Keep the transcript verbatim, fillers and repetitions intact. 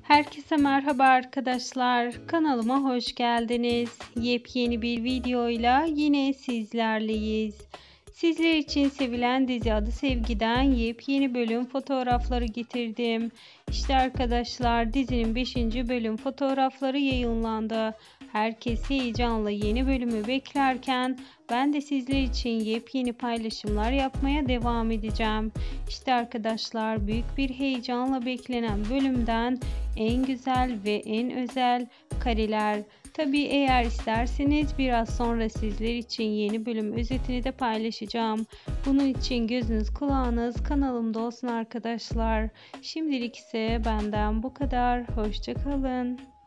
Herkese merhaba arkadaşlar. Kanalıma hoş geldiniz. Yepyeni bir videoyla yine sizlerleyiz. Sizler için sevilen dizi Adı Sevgi'den yepyeni bölüm fotoğrafları getirdim. İşte arkadaşlar, dizinin beşinci bölüm fotoğrafları yayınlandı. Herkes heyecanla yeni bölümü beklerken ben de sizler için yepyeni paylaşımlar yapmaya devam edeceğim. İşte arkadaşlar, büyük bir heyecanla beklenen bölümden en güzel ve en özel kareler. Tabii eğer isterseniz biraz sonra sizler için yeni bölüm özetini de paylaşacağım. Bunun için gözünüz kulağınız kanalımda olsun arkadaşlar. Şimdilik ise benden bu kadar. Hoşça kalın.